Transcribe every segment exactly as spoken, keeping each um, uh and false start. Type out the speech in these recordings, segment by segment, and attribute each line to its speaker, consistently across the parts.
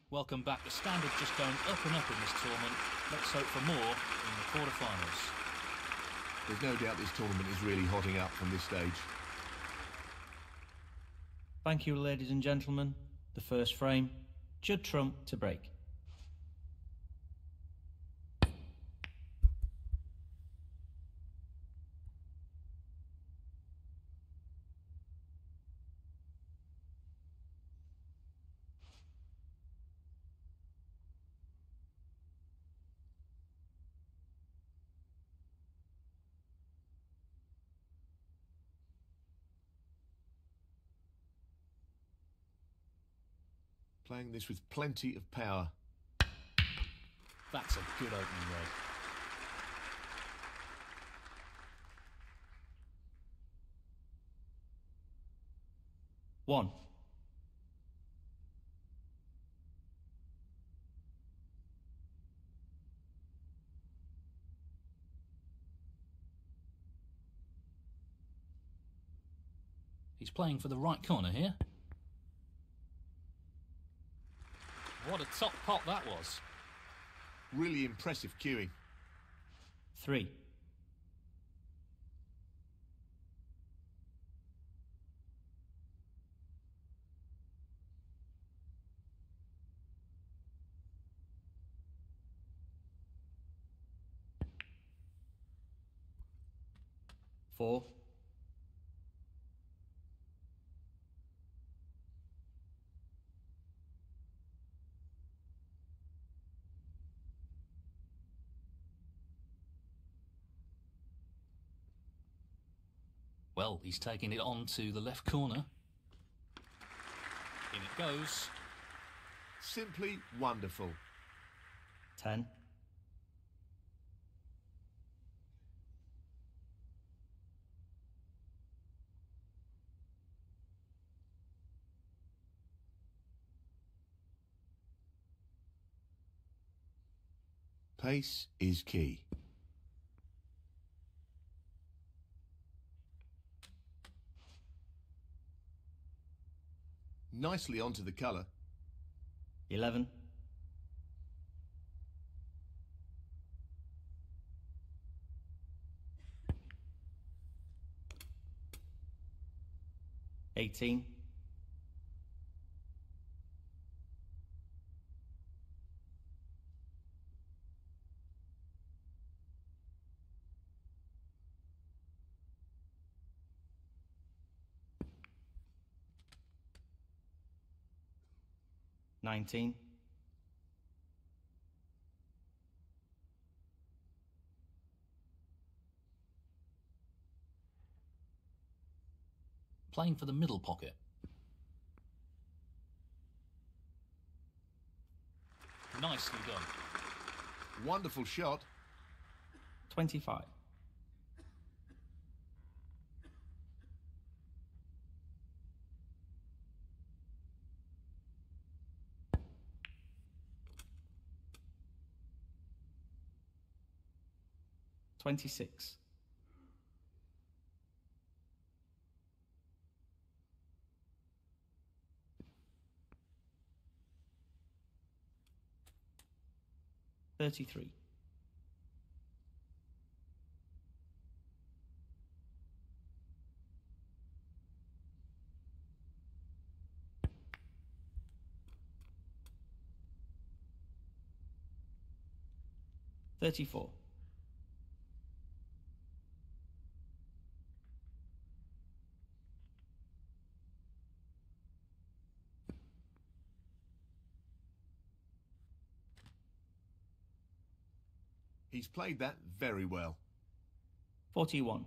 Speaker 1: Welcome back. The standard just going up and up in this tournament. Let's hope for more in the quarterfinals.
Speaker 2: There's no doubt this tournament is really hotting up from this stage.
Speaker 3: Thank you, ladies and gentlemen. The first frame, Judd Trump to break.
Speaker 2: Playing this with plenty of power.
Speaker 1: That's a good opening red.
Speaker 3: One.
Speaker 1: He's playing for the right corner here. What a top pot that was.
Speaker 2: Really impressive cueing.
Speaker 3: Three. Four.
Speaker 1: Well, he's taking it on to the left corner. In it goes.
Speaker 2: Simply wonderful.
Speaker 3: Ten.
Speaker 2: Pace is key. Nicely onto the colour.
Speaker 3: Eleven. Eighteen. Nineteen.
Speaker 1: Playing for the middle pocket. Nicely done.
Speaker 2: Wonderful shot.
Speaker 3: Twenty-five. Twenty-six. Thirty-three. Thirty-four.
Speaker 2: He's played that very well.
Speaker 3: Forty-one.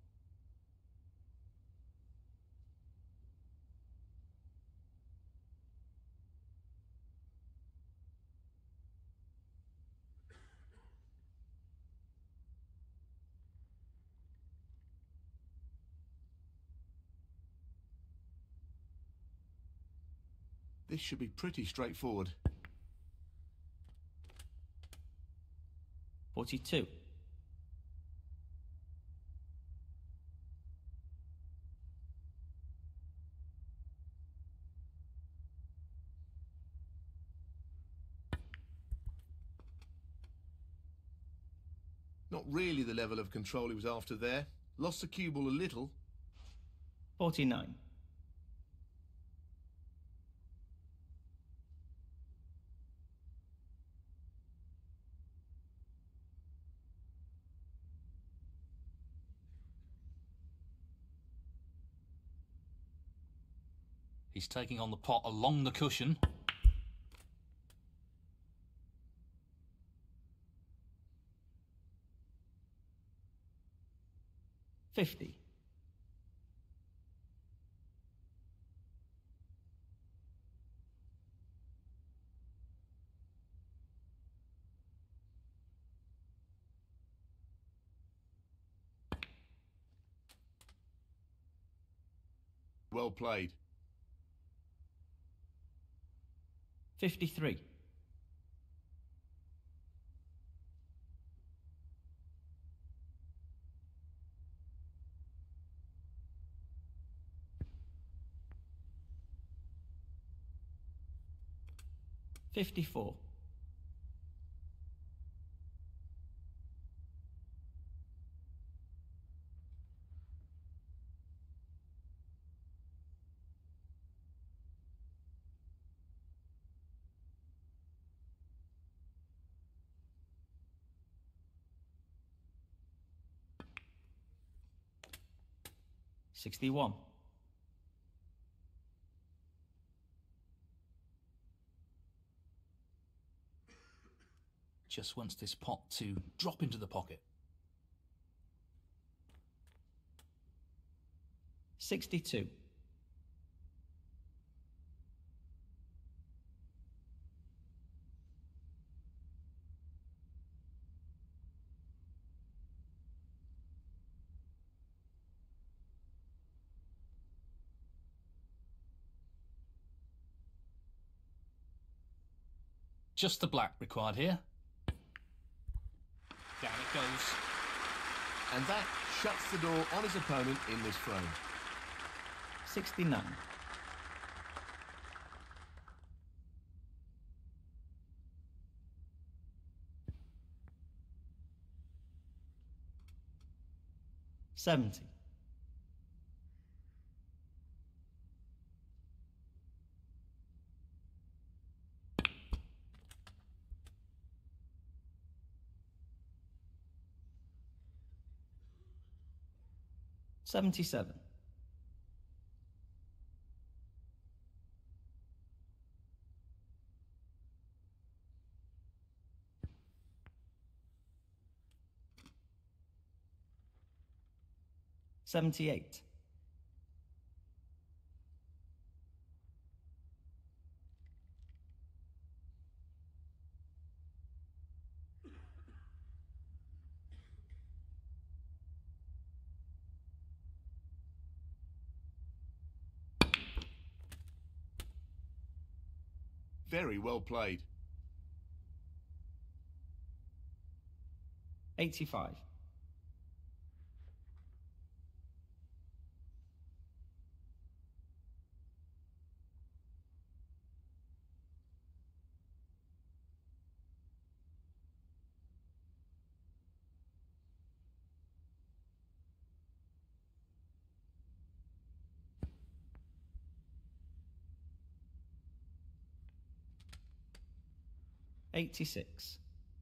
Speaker 2: This should be pretty straightforward.
Speaker 3: Forty-two.
Speaker 2: Not really the level of control he was after there. Lost the cue ball a little.
Speaker 3: forty-nine.
Speaker 1: He's taking on the pot along the cushion.
Speaker 3: fifty.
Speaker 2: Well played.
Speaker 3: fifty-three. fifty-four. sixty-one.
Speaker 1: Just wants this pot to drop into the pocket.
Speaker 3: sixty-two.
Speaker 1: Just the black required here. Down it goes.
Speaker 2: And that shuts the door on his opponent in this frame.
Speaker 3: sixty-nine. seventy. seventy-seven. seventy-eight.
Speaker 2: Very well played.
Speaker 3: eighty-five. eighty-six.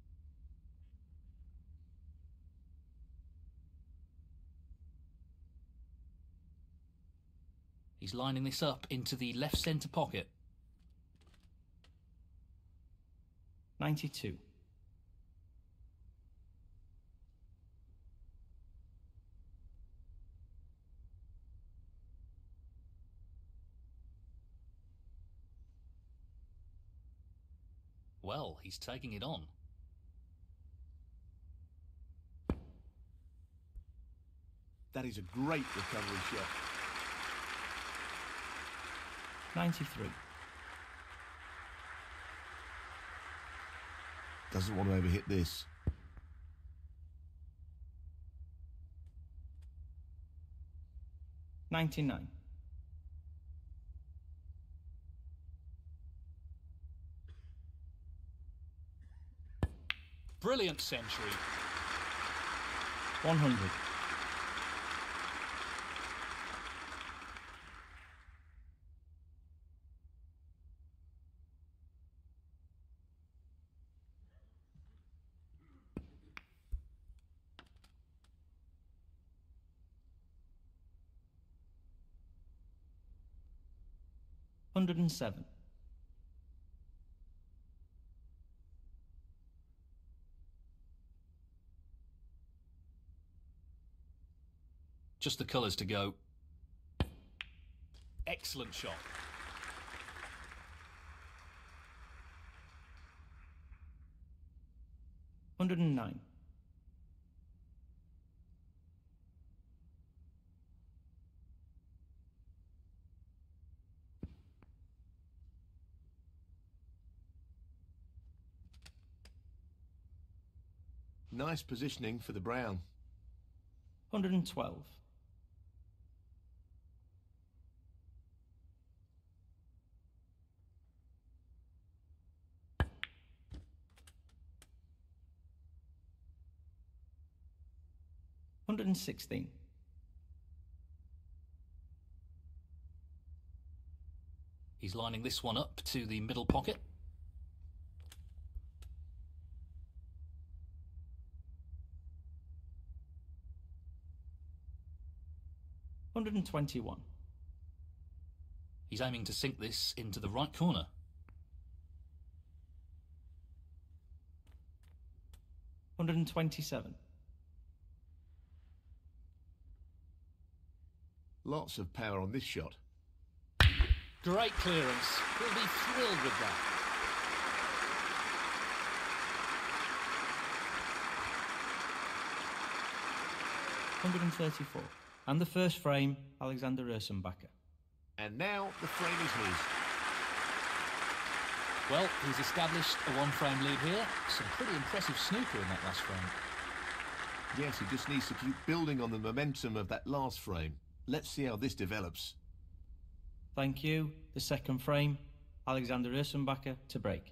Speaker 1: He's lining this up into the left centre pocket.
Speaker 3: ninety-two.
Speaker 1: Well, he's taking it on.
Speaker 2: That is a great recovery shot.
Speaker 3: ninety-three.
Speaker 2: Doesn't want to overhit this.
Speaker 3: ninety-nine.
Speaker 1: Brilliant century.
Speaker 3: one hundred. one hundred and seven.
Speaker 1: Just the colours to go. Excellent shot.
Speaker 3: one hundred and nine.
Speaker 2: Nice positioning for the brown.
Speaker 3: one hundred and twelve. one hundred and sixteen.
Speaker 1: He's lining this one up to the middle pocket.
Speaker 3: one hundred and twenty-one.
Speaker 1: He's aiming to sink this into the right corner.
Speaker 3: one hundred and twenty-seven.
Speaker 2: Lots of power on this shot.
Speaker 1: Great clearance. He'll be thrilled with that.
Speaker 3: one hundred and thirty-four. And the first frame, Alexander Ursenbacher.
Speaker 2: And now the frame is his.
Speaker 1: Well, he's established a one-frame lead here. Some pretty impressive snooker in that last frame.
Speaker 2: Yes, he just needs to keep building on the momentum of that last frame. Let's see how this develops.
Speaker 3: Thank you. The second frame, Alexander Ursenbacher to break.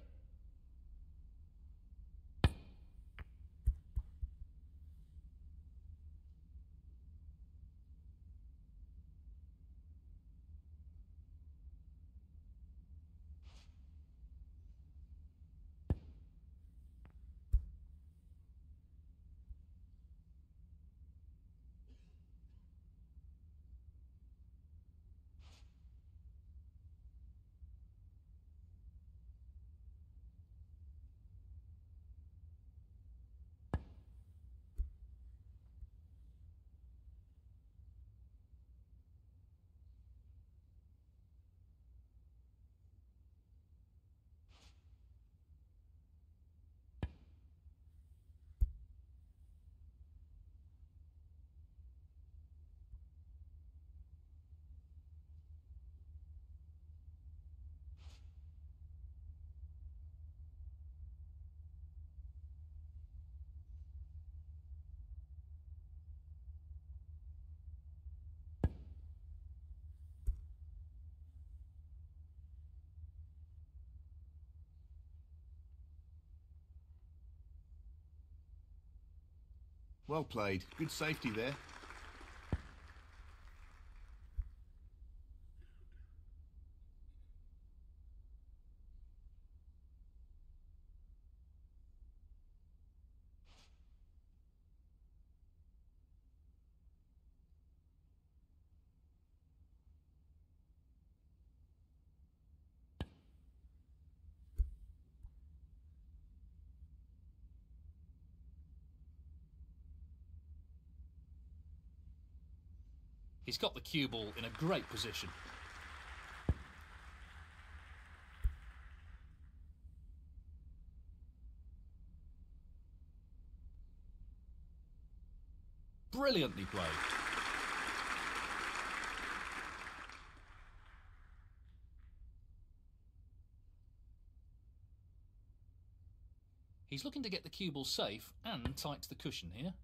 Speaker 2: Well played. Good safety there.
Speaker 1: He's got the cue ball in a great position. Brilliantly played. He's looking to get the cue ball safe and tight to the cushion here.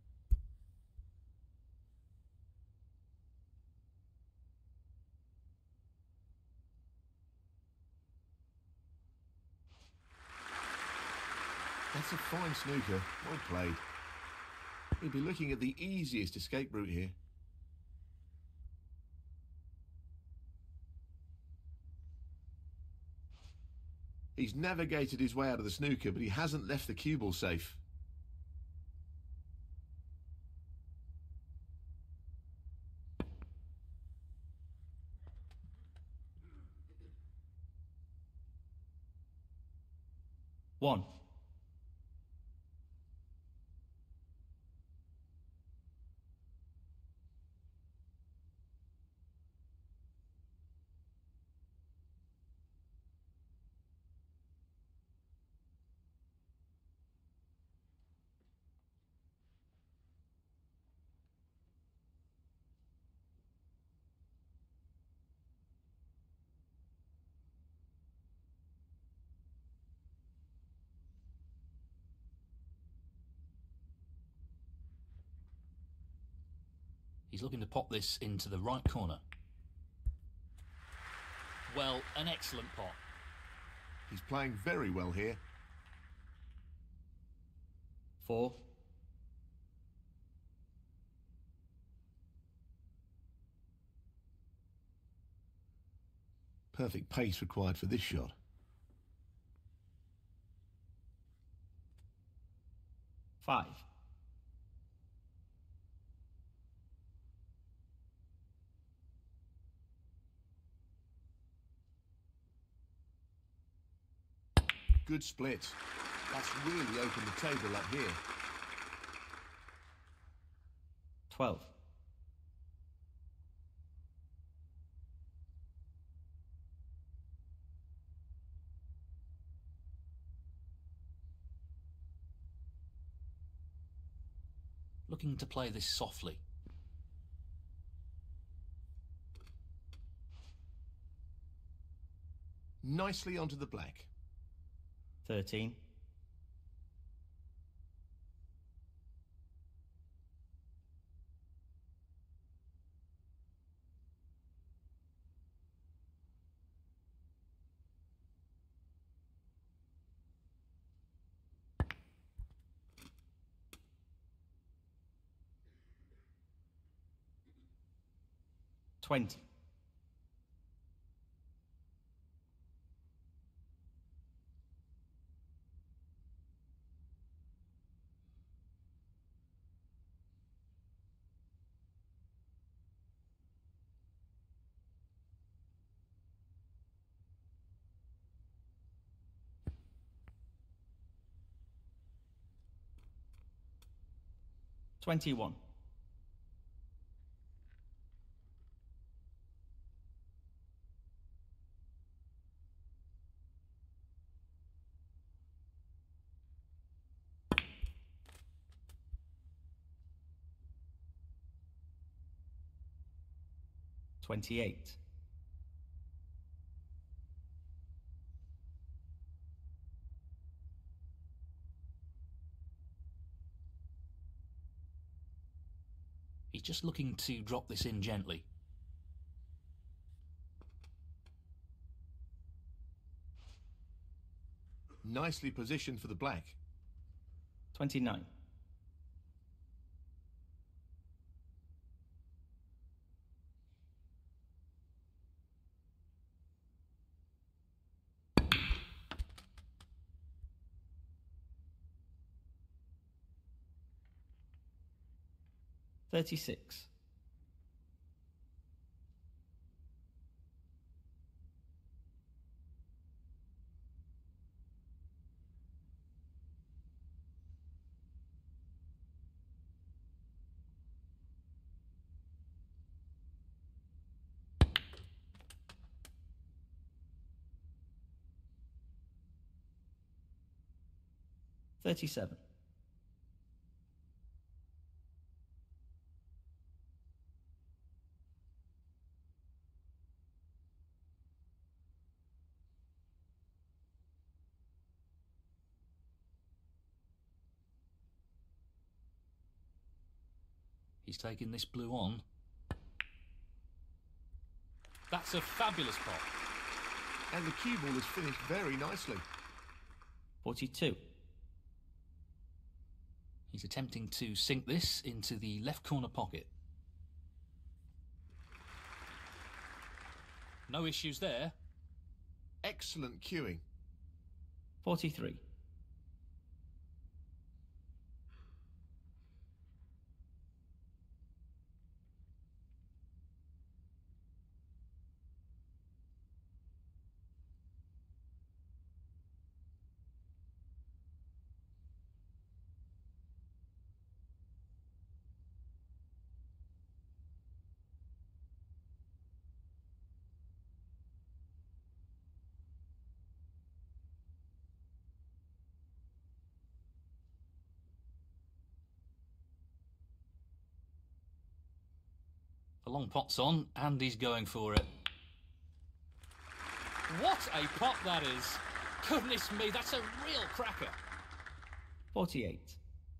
Speaker 2: That's a fine snooker. Well played. He'll be looking at the easiest escape route here. He's navigated his way out of the snooker, but he hasn't left the cue ball safe.
Speaker 3: One.
Speaker 1: He's looking to pop this into the right corner. Well, an excellent pot.
Speaker 2: He's playing very well here.
Speaker 3: Four.
Speaker 2: Perfect pace required for this shot.
Speaker 3: Five.
Speaker 2: Good split. That's really opened the table up here.
Speaker 3: Twelve.
Speaker 1: Looking to play this softly.
Speaker 2: Nicely onto the black.
Speaker 3: Thirteen. Twenty. Twenty-one. Twenty-eight.
Speaker 1: He's just looking to drop this in gently.
Speaker 2: Nicely positioned for the black.
Speaker 3: Twenty-nine. Thirty-six. Thirty-seven.
Speaker 1: He's taking this blue on. That's a fabulous pot.
Speaker 2: And the cue ball is finished very nicely.
Speaker 3: Forty-two.
Speaker 1: He's attempting to sink this into the left corner pocket. No issues there.
Speaker 2: Excellent cueing.
Speaker 3: forty-three.
Speaker 1: The long pot's on, and he's going for it. What a pot that is! Goodness me, that's a real cracker.
Speaker 3: forty-eight.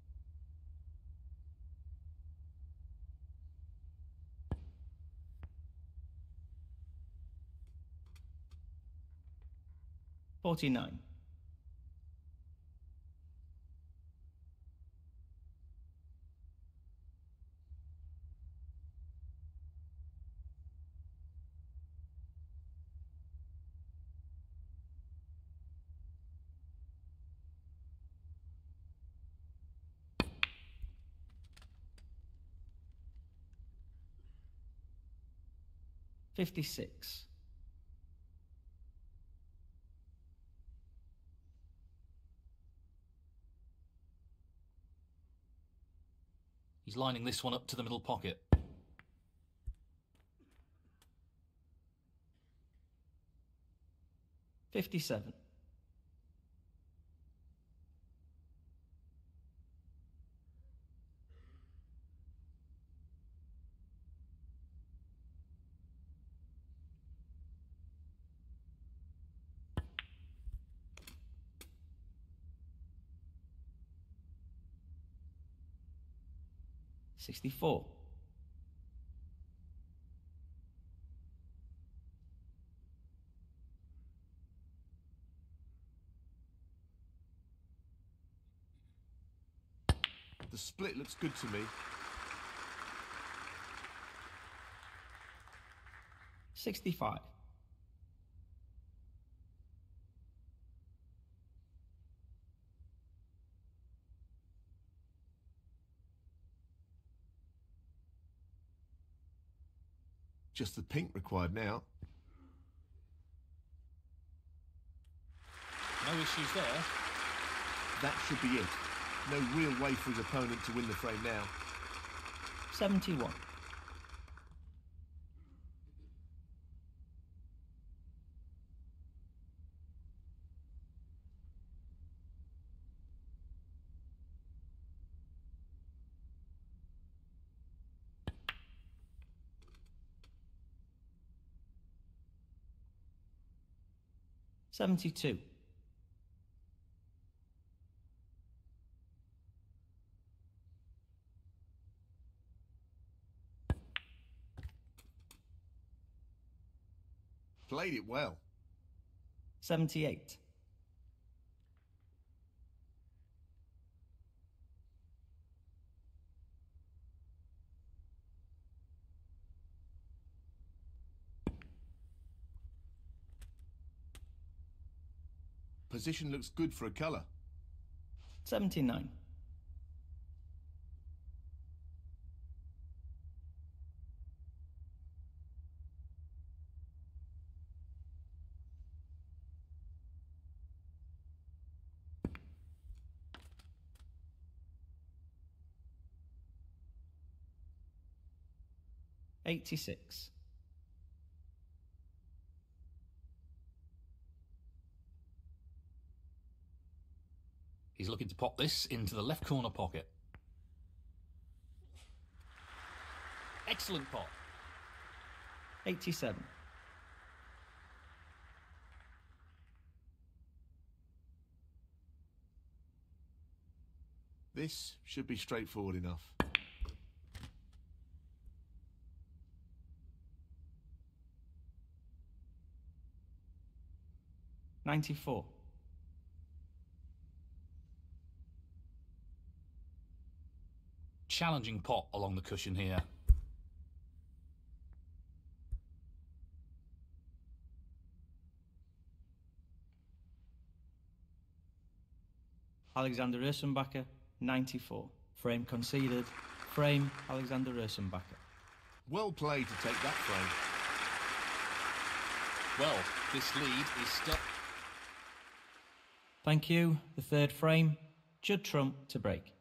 Speaker 3: forty-nine. fifty-six.
Speaker 1: He's lining this one up to the middle pocket.
Speaker 3: fifty-seven. sixty-four.
Speaker 2: The split looks good to me.
Speaker 3: sixty-five.
Speaker 2: Just the pink required now.
Speaker 1: No issues there.
Speaker 2: That should be it. No real way for his opponent to win the frame now.
Speaker 3: seventy-one. seventy-two.
Speaker 2: Played it well.
Speaker 3: seventy-eight.
Speaker 2: Position looks good for a colour.
Speaker 3: seventy-nine. eighty-six.
Speaker 1: He's looking to pop this into the left corner pocket. Excellent pot.
Speaker 3: eighty-seven.
Speaker 2: This should be straightforward enough.
Speaker 3: ninety-four.
Speaker 1: challenging pot along the cushion here.
Speaker 3: Alexander Ursenbacher, ninety-four. Frame conceded. Frame, Alexander Ursenbacher.
Speaker 2: Well played to take that frame.
Speaker 1: Well, this lead is stuck.
Speaker 3: Thank you. The third frame, Judd Trump to break.